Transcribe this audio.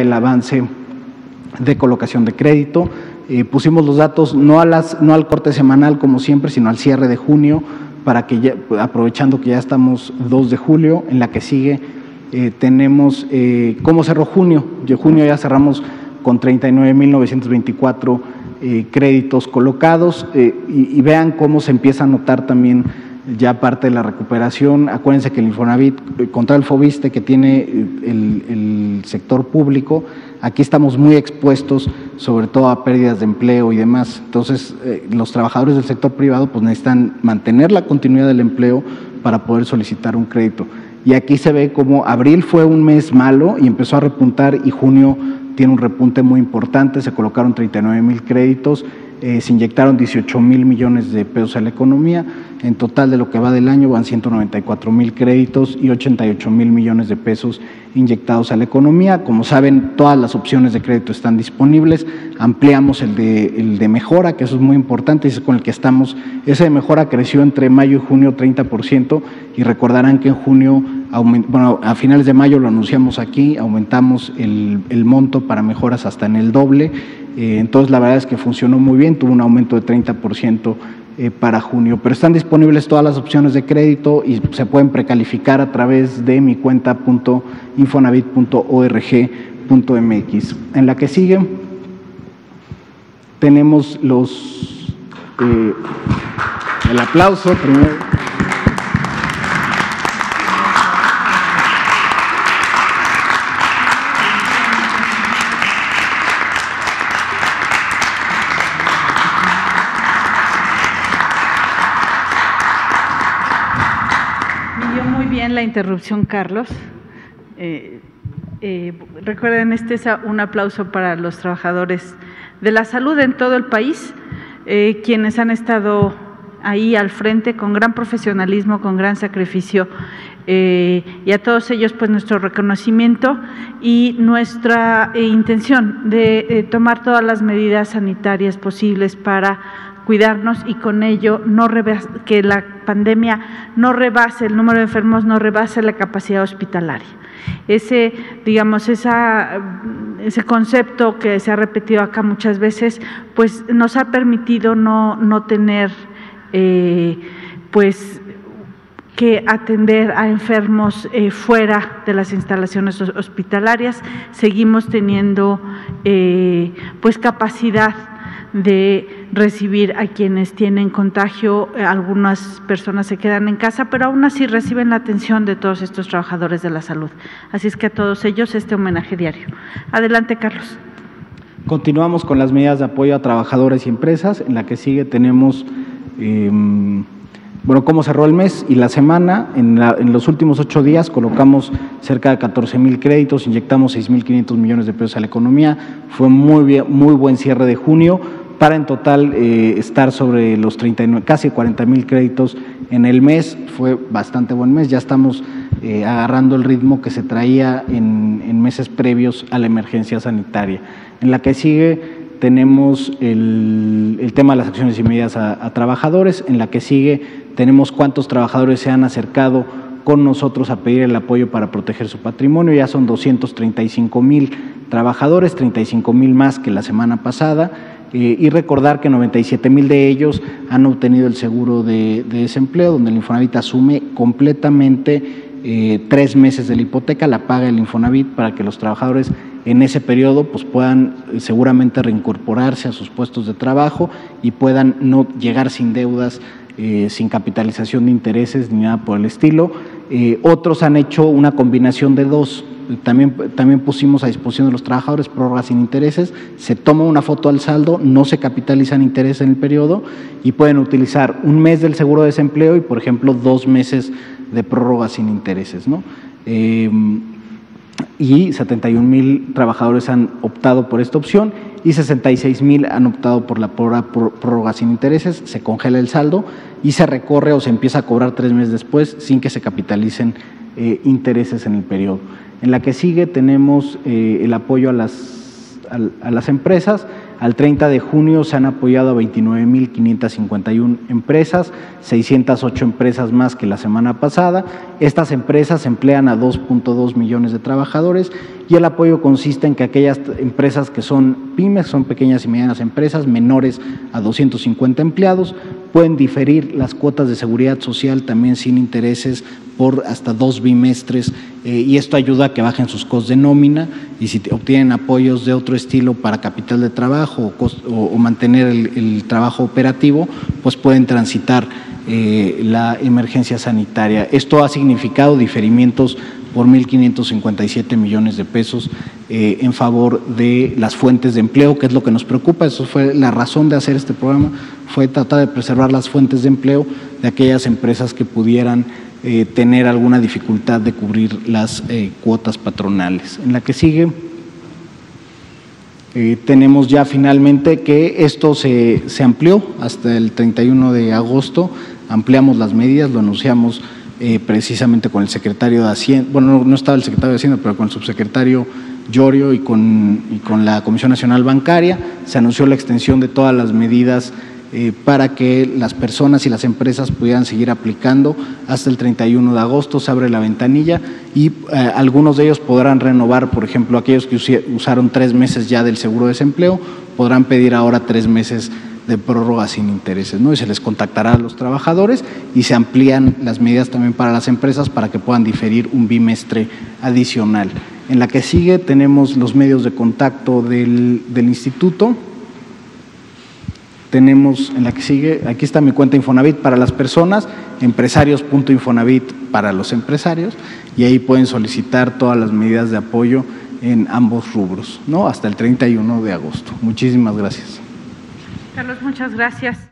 el avance de colocación de crédito. Pusimos los datos no al corte semanal como siempre, sino al cierre de junio, para que ya, aprovechando que ya estamos 2 de julio, en la que sigue tenemos cómo cerró junio. De junio ya cerramos con 39,924 créditos colocados y vean cómo se empieza a notar también ya parte de la recuperación. Acuérdense que el Infonavit, contra el FOBISTE que tiene el sector público, aquí estamos muy expuestos sobre todo a pérdidas de empleo y demás. Entonces, los trabajadores del sector privado pues necesitan mantener la continuidad del empleo para poder solicitar un crédito. Y aquí se ve como abril fue un mes malo y empezó a repuntar, y junio tiene un repunte muy importante. Se colocaron 39,000 créditos, se inyectaron 18,000 millones de pesos a la economía. En total de lo que va del año van 194,000 créditos y 88,000 millones de pesos inyectados a la economía. Como saben, todas las opciones de crédito están disponibles. Ampliamos el de mejora, que eso es muy importante, y es con el que estamos. Ese de mejora creció entre mayo y junio 30%, y recordarán que en junio, a finales de mayo lo anunciamos aquí, aumentamos el monto para mejoras hasta en el doble. Entonces, la verdad es que funcionó muy bien, tuvo un aumento de 30% para junio, pero están disponibles todas las opciones de crédito y se pueden precalificar a través de mi cuenta.infonavit.org.mx. En la que sigue tenemos el aplauso primero. La interrupción, Carlos. Recuerden, este es un aplauso para los trabajadores de la salud en todo el país, quienes han estado ahí al frente con gran profesionalismo, con gran sacrificio, y a todos ellos pues nuestro reconocimiento y nuestra intención de tomar todas las medidas sanitarias posibles para cuidarnos y con ello que la pandemia no rebase, el número de enfermos no rebase la capacidad hospitalaria. Ese concepto que se ha repetido acá muchas veces, pues nos ha permitido no tener pues que atender a enfermos fuera de las instalaciones hospitalarias. Seguimos teniendo pues capacidad de recibir a quienes tienen contagio. Algunas personas se quedan en casa, pero aún así reciben la atención de todos estos trabajadores de la salud. Así es que a todos ellos este homenaje diario. Adelante, Carlos. Continuamos con las medidas de apoyo a trabajadores y empresas. En la que sigue tenemos cómo cerró el mes y la semana. En los últimos 8 días colocamos cerca de 14,000 créditos, inyectamos 6,500 millones de pesos a la economía. Fue muy buen cierre de junio, para en total estar sobre los 39, casi 40,000 créditos en el mes. Fue bastante buen mes, ya estamos agarrando el ritmo que se traía en meses previos a la emergencia sanitaria. En la que sigue tenemos el tema de las acciones y medidas a trabajadores. En la que sigue tenemos cuántos trabajadores se han acercado con nosotros a pedir el apoyo para proteger su patrimonio. Ya son 235,000 trabajadores, 35,000 más que la semana pasada. Y recordar que 97,000 de ellos han obtenido el seguro de desempleo, donde el Infonavit asume completamente 3 meses de la hipoteca, la paga el Infonavit para que los trabajadores en ese periodo pues puedan seguramente reincorporarse a sus puestos de trabajo y puedan no llegar sin deudas, sin capitalización de intereses ni nada por el estilo. Otros han hecho una combinación de dos. También pusimos a disposición de los trabajadores prórrogas sin intereses. Se toma una foto al saldo, no se capitalizan intereses en el periodo y pueden utilizar un mes del seguro de desempleo y, por ejemplo, 2 meses de prórroga sin intereses, ¿no? Y 71,000 trabajadores han optado por esta opción y 66,000 han optado por la prórroga sin intereses. Se congela el saldo y se recorre o se empieza a cobrar 3 meses después sin que se capitalicen intereses en el periodo. En la que sigue tenemos el apoyo a las empresas. Al 30 de junio se han apoyado a 29,551 empresas, 608 empresas más que la semana pasada. Estas empresas emplean a 2.2 millones de trabajadores y el apoyo consiste en que aquellas empresas que son pymes, son pequeñas y medianas empresas, menores a 250 empleados, pueden diferir las cuotas de seguridad social también sin intereses por hasta 2 bimestres y esto ayuda a que bajen sus costos de nómina y si obtienen apoyos de otro estilo para capital de trabajo o mantener el trabajo operativo, pues pueden transitar la emergencia sanitaria. Esto ha significado diferimientos por 1,557 millones de pesos en favor de las fuentes de empleo, que es lo que nos preocupa. Eso fue la razón de hacer este programa, fue tratar de preservar las fuentes de empleo de aquellas empresas que pudieran tener alguna dificultad de cubrir las cuotas patronales. En la que sigue, tenemos ya finalmente que esto se amplió hasta el 31 de agosto, ampliamos las medidas, lo anunciamos precisamente con el secretario de Hacienda, bueno, no estaba el secretario de Hacienda, pero con el subsecretario Llorio y con la Comisión Nacional Bancaria, se anunció la extensión de todas las medidas para que las personas y las empresas pudieran seguir aplicando hasta el 31 de agosto, se abre la ventanilla y algunos de ellos podrán renovar, por ejemplo, aquellos que usaron 3 meses ya del seguro de desempleo, podrán pedir ahora 3 meses de prórroga sin intereses, ¿no? Y se les contactará a los trabajadores y se amplían las medidas también para las empresas para que puedan diferir un bimestre adicional. En la que sigue tenemos los medios de contacto del instituto. Tenemos en la que sigue, aquí está mi cuenta Infonavit para las personas, empresarios.infonavit para los empresarios y ahí pueden solicitar todas las medidas de apoyo en ambos rubros, ¿no? Hasta el 31 de agosto. Muchísimas gracias. Carlos, muchas gracias.